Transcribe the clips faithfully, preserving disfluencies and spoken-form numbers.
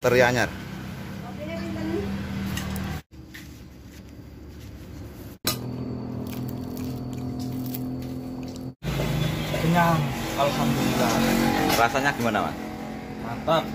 Teri anyar. Kenyang, alhamdulillah. Rasanya gimana, Mas? Mantap.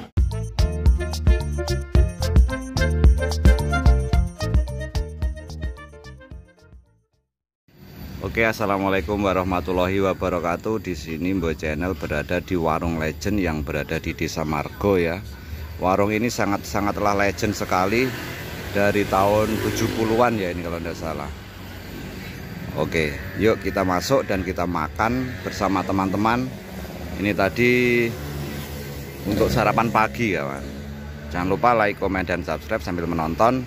Oke, assalamualaikum warahmatullahi wabarakatuh. Di sini Mbok Channel berada di warung legend yang berada di Desa Margo ya. Warung ini sangat-sangatlah legend sekali, dari tahun tujuh puluhan ya ini kalau tidak salah. Oke, yuk kita masuk dan kita makan bersama teman-teman. Ini tadi untuk sarapan pagi kawan. Jangan lupa like, komen, dan subscribe sambil menonton.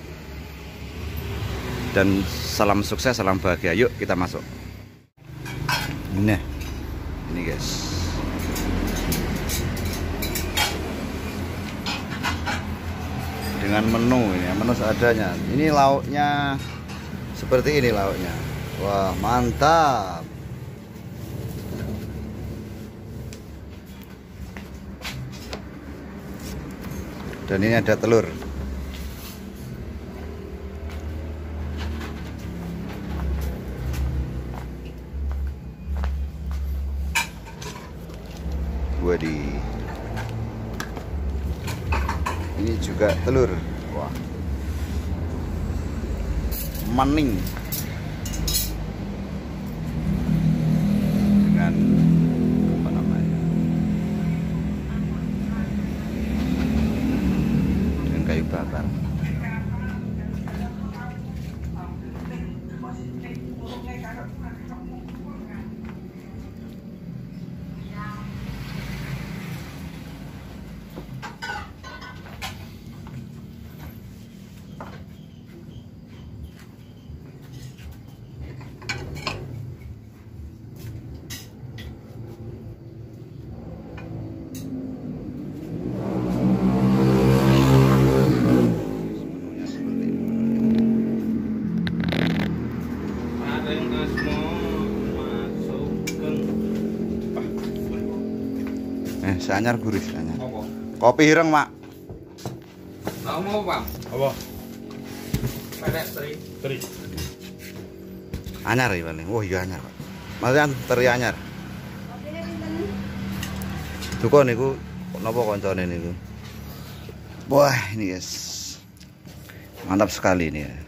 Dan salam sukses, salam bahagia. Yuk kita masuk. Nah, ini guys. Dengan menu ini, menu seadanya. Ini lauknya seperti ini lauknya. Wah, mantap. Dan ini ada telur. Wadih. Ini juga telur. Wah. Maning. Dengan apa namanya? Dengan kayu bakar. Eh, seanyar gurih seanyar. Kopi hireng, Mak. Mau mau, Bang? Apa? Pedek teri. Teri. Anyar ya paling. Oh iya anyar, Pak. Maksudnya teri anyar. Duko niku napa koncone niku? Wah, ini guys. Mantap sekali ini ya.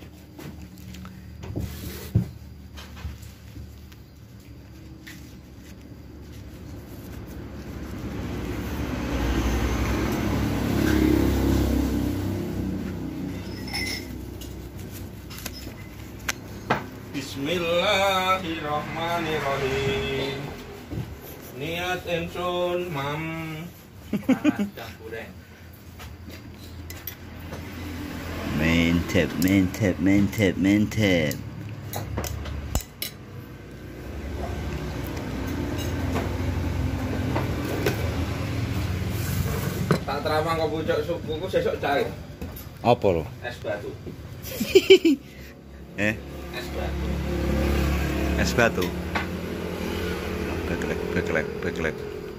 Bismillahirrahmanirrahim. Niat ensun mam panas goreng. Mantap, mantap, mantap, mantap. Tak teramang kok pucuk sukuku sesuk cari. Apa lo? Es batu. Eh, Es batu. es batu. Beklek, beklek, beklek.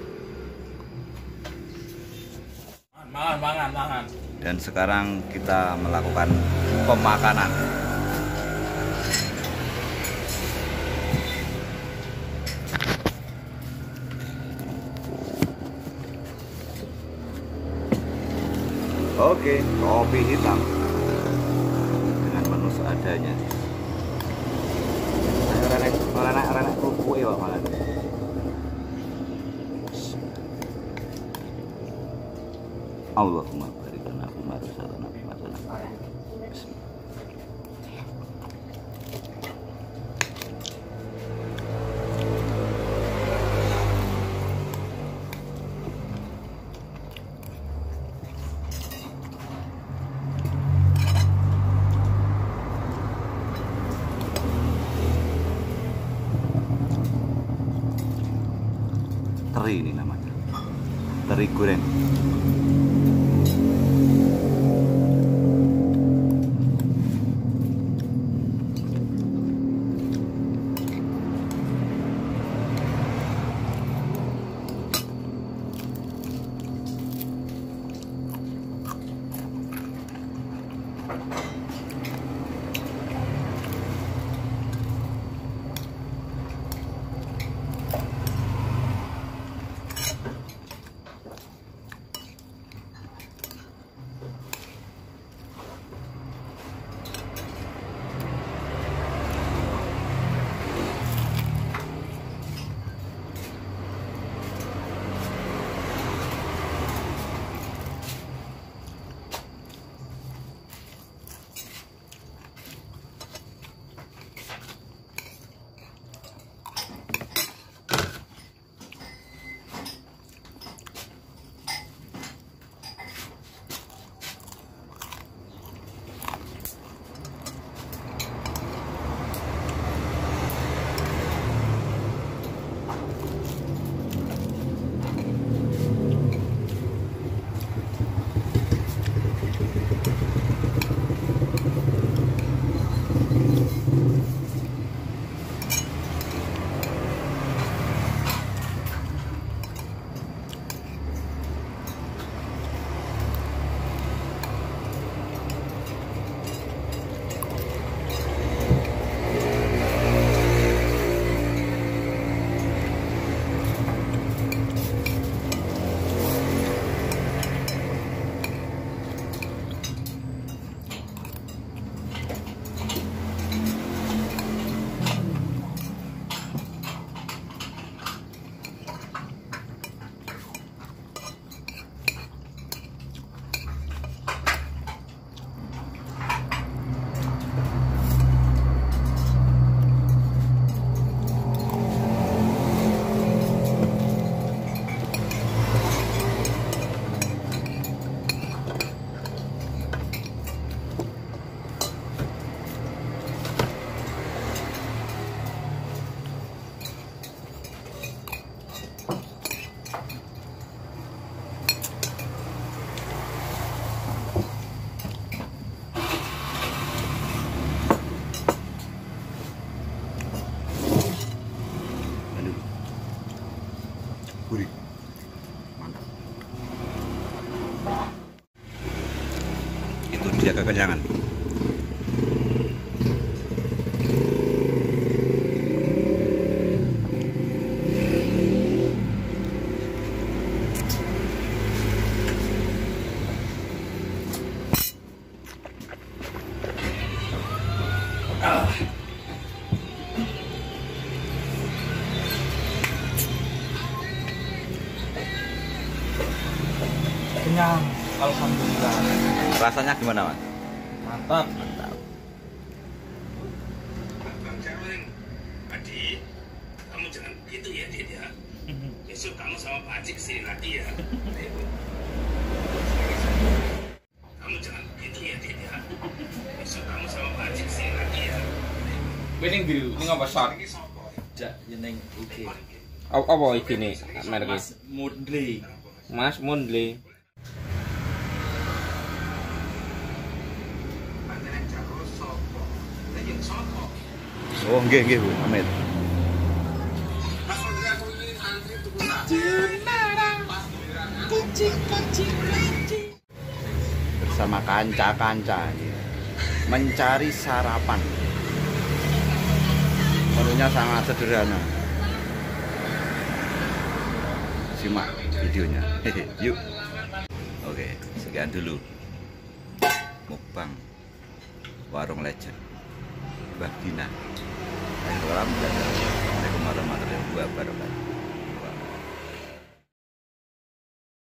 Mangan, mangan, mangan. Dan sekarang kita melakukan pemakanan. Oke, kopi hitam dengan menu seadanya. Renek, renek, renek kerupuk ya malah. Allahumma barik lana fi ma razaqtana fi ma razaqtana. Teri ini namanya. Teri goreng. dia kekenyangan. Ah. Kenyang, alhamdulillah. Rasanya gimana, Mas? Mantap. Mantap. Bang Jarling, Adi, kamu jangan begitu ya, Dit ya. Besok kamu sama Pak Haji kesini lagi ya. Ayo. Kamu jangan begitu ya, Dit ya. Besok kamu sama Pak Haji kesini lagi ya. Bening biru, ini apa shot? Ini sopo? Jak jeneng oke. Apa apa iki nih merek Mas Mundli. Mas Mundli. Panjenengan jago sopo? Lagi sopo? Oh, nggih nggih, Bu Amit. Mas Panjenengan kuwi antri tuku tak? Bersama kanca-kanca mencari sarapan. Menunya sangat sederhana. Simak videonya. Hehe, yuk. Oke, sekian dulu mukbang Warung Legend Mbah Dina. Assalamualaikum warahmatullahi wabarakatuh.